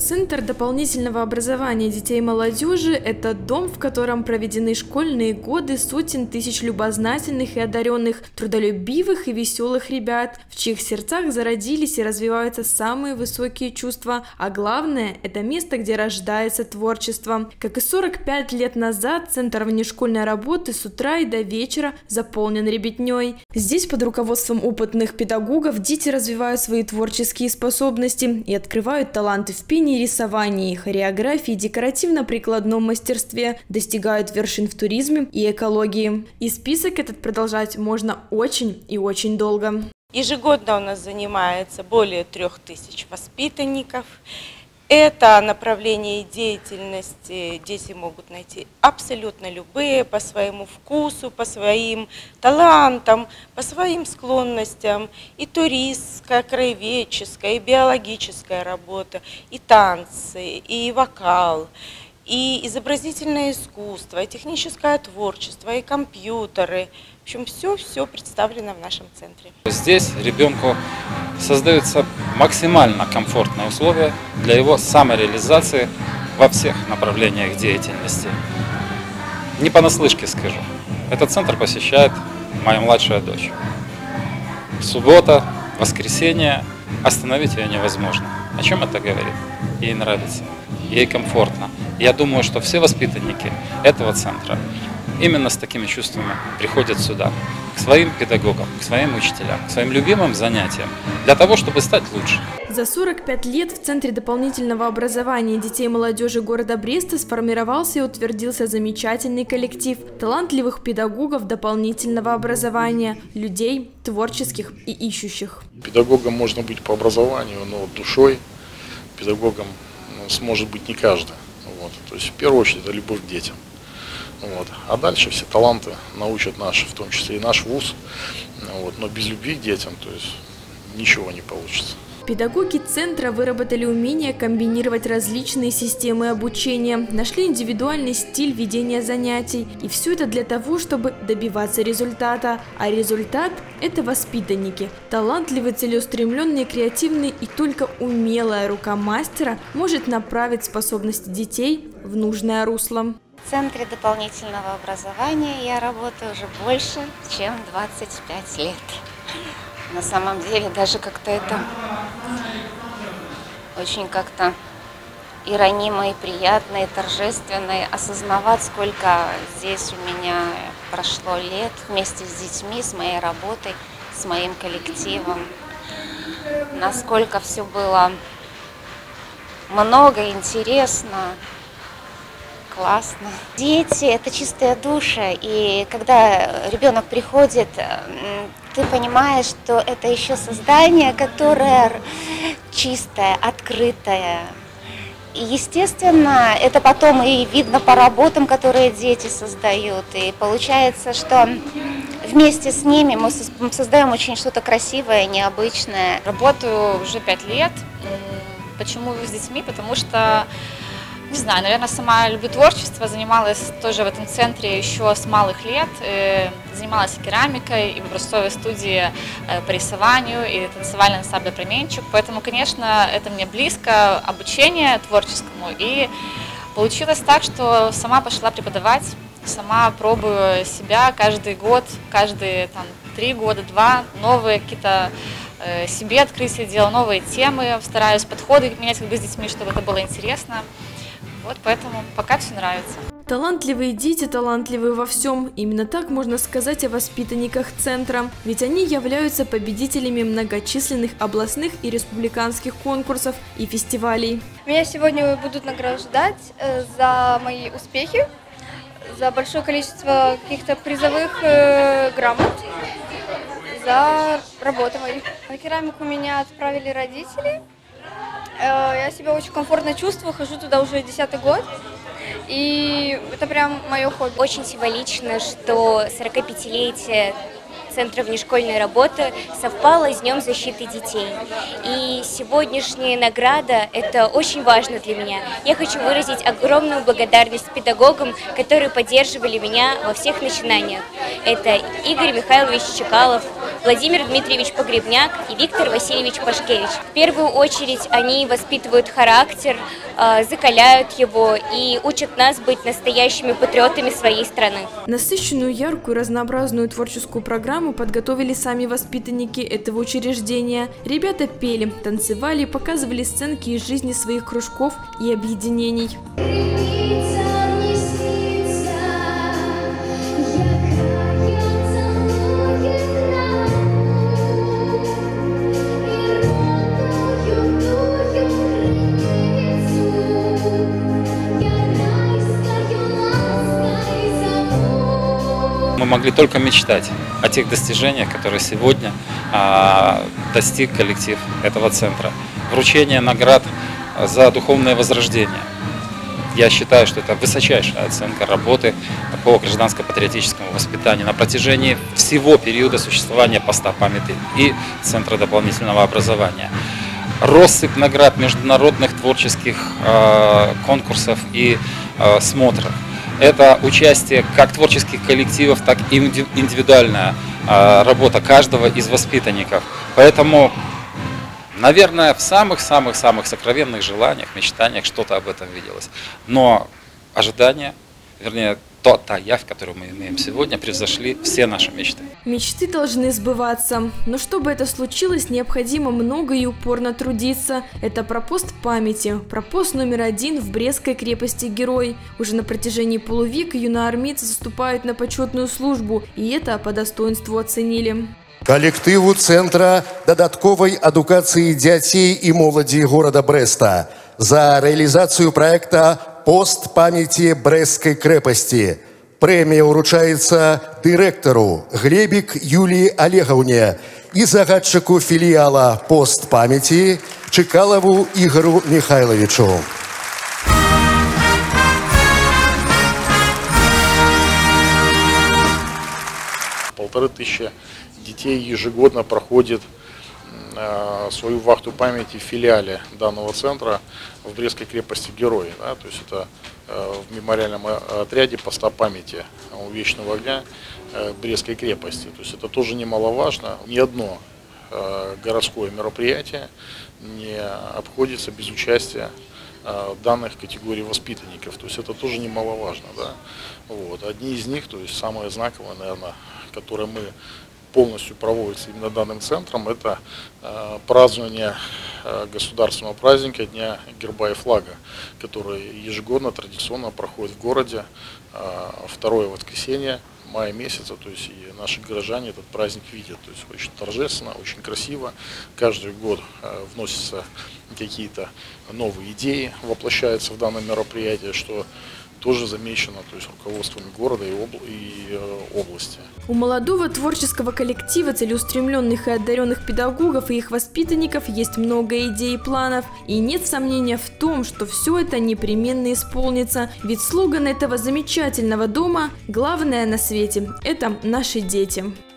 Центр дополнительного образования детей и молодежи – это дом, в котором проведены школьные годы сотен тысяч любознательных и одаренных, трудолюбивых и веселых ребят, в чьих сердцах зародились и развиваются самые высокие чувства, а главное – это место, где рождается творчество. Как и 45 лет назад, Центр внешкольной работы с утра и до вечера заполнен ребятней. Здесь под руководством опытных педагогов дети развивают свои творческие способности и открывают таланты в пении, рисовании, хореографии, декоративно-прикладном мастерстве, достигают вершин в туризме и экологии. И список этот продолжать можно очень и очень долго. Ежегодно у нас занимается более 3000 воспитанников. Это направление деятельности дети могут найти абсолютно любые, по своему вкусу, по своим талантам, по своим склонностям. И туристская, краеведческая, и биологическая работа, и танцы, и вокал, и изобразительное искусство, и техническое творчество, и компьютеры. В общем, все представлено в нашем центре. Здесь ребенку создаются максимально комфортные условия для его самореализации во всех направлениях деятельности. Не понаслышке скажу. Этот центр посещает моя младшая дочь. Суббота, воскресенье, остановить ее невозможно. О чем это говорит? Ей нравится, ей комфортно. Я думаю, что все воспитанники этого центра именно с такими чувствами приходят сюда, к своим педагогам, к своим учителям, к своим любимым занятиям, для того, чтобы стать лучше. За 45 лет в Центре дополнительного образования детей и молодежи города Бреста сформировался и утвердился замечательный коллектив талантливых педагогов дополнительного образования, людей творческих и ищущих. Педагогом можно быть по образованию, но душой педагогом сможет быть не каждый. То есть в первую очередь это любовь к детям. А дальше все таланты научат наши, в том числе и наш вуз. Но без любви к детям, то есть ничего не получится. Педагоги центра выработали умение комбинировать различные системы обучения, нашли индивидуальный стиль ведения занятий. И все это для того, чтобы добиваться результата. А результат – это воспитанники. Талантливые, целеустремленные, креативные, и только умелая рука мастера может направить способности детей в нужное русло. В Центре дополнительного образования я работаю уже больше, чем 25 лет. На самом деле даже как-то это очень как-то и ранимо, и приятно, и торжественно, и осознавать, сколько здесь у меня прошло лет вместе с детьми, с моей работой, с моим коллективом. Насколько все было много, интересно. Классно. Дети – это чистая душа, и когда ребенок приходит, ты понимаешь, что это еще создание, которое чистое, открытое. И, естественно, это потом и видно по работам, которые дети создают, и получается, что вместе с ними мы создаем очень что-то красивое, необычное. Работаю уже 5 лет. Почему с детьми? Потому что, не знаю, наверное, сама люблю творчество, занималась тоже в этом центре еще с малых лет, занималась и керамикой, и в образцовой студии по рисованию, и танцевальный ансамбль «Променчик», поэтому, конечно, это мне близко, обучение творческому, и получилось так, что сама пошла преподавать, сама пробую себя каждый год, каждые 3 года, 2, новые какие-то себе открытия делаю, новые темы, стараюсь подходы менять с детьми, чтобы это было интересно. Вот поэтому пока все нравится. Талантливые дети, талантливые во всем. Именно так можно сказать о воспитанниках центра. Ведь они являются победителями многочисленных областных и республиканских конкурсов и фестивалей. Меня сегодня будут награждать за мои успехи, за большое количество каких-то призовых грамот, за работу мою. На керамику меня отправили родители. Я себя очень комфортно чувствую, хожу туда уже 10-й год, и это прям мое хобби. Очень символично, что 45-летие Центра внешкольной работы совпало с Днем защиты детей. И сегодняшняя награда – это очень важно для меня. Я хочу выразить огромную благодарность педагогам, которые поддерживали меня во всех начинаниях. Это Игорь Михайлович Чекалов, Владимир Дмитриевич Погребняк и Виктор Васильевич Пашкевич. В первую очередь они воспитывают характер, закаляют его и учат нас быть настоящими патриотами своей страны. Насыщенную, яркую, разнообразную творческую программу подготовили сами воспитанники этого учреждения. Ребята пели, танцевали, показывали сценки из жизни своих кружков и объединений. Мы могли только мечтать о тех достижениях, которые сегодня достиг коллектив этого центра. Вручение наград за духовное возрождение. Я считаю, что это высочайшая оценка работы по гражданско-патриотическому воспитанию на протяжении всего периода существования поста памяти и Центра дополнительного образования. Россыпь наград международных творческих конкурсов и смотров. Это участие как творческих коллективов, так и индивидуальная работа каждого из воспитанников. Поэтому, наверное, в самых-самых-самых сокровенных желаниях, мечтаниях что-то об этом виделось. Но ожидания, вернее, та явь, которую мы имеем сегодня, превзошли все наши мечты. Мечты должны сбываться, но чтобы это случилось, необходимо много и упорно трудиться. Это про пост памяти, про пост номер 1 в Брестской крепости Герой. Уже на протяжении полувека юноармейцы заступают на почетную службу, и это по достоинству оценили. Калектыву Центра додатковой адукацыі дзяцей і моладзі горада Брэста за реализацию проекта «Пост памяти Брестской крепости». Премия уручается директору Глебик Юлии Олеговне и загадчику филиала «Пост памяти» Чекалову Игорю Михайловичу. Полторы тысячи детей ежегодно проходит свою вахту памяти в филиале данного центра в Брестской крепости Герой. Да, то есть это в мемориальном отряде поста памяти у Вечного огня Брестской крепости. То есть это тоже немаловажно. Ни одно городское мероприятие не обходится без участия данных категорий воспитанников. То есть это тоже немаловажно. Да? Вот. Одни из них, то есть самые знаковые, наверное, которые мы полностью проводится именно данным центром, это празднование государственного праздника Дня Герба и Флага, который ежегодно традиционно проходит в городе второе воскресенье мая месяца, то есть и наши горожане этот праздник видят, то есть очень торжественно, очень красиво. Каждый год вносятся какие-то новые идеи, воплощаются в данное мероприятие, что тоже замечено, то есть руководствами города и области. У молодого творческого коллектива, целеустремленных и одаренных педагогов и их воспитанников есть много идей и планов. И нет сомнения в том, что все это непременно исполнится. Ведь слоган этого замечательного дома «Главное на свете» – это наши дети.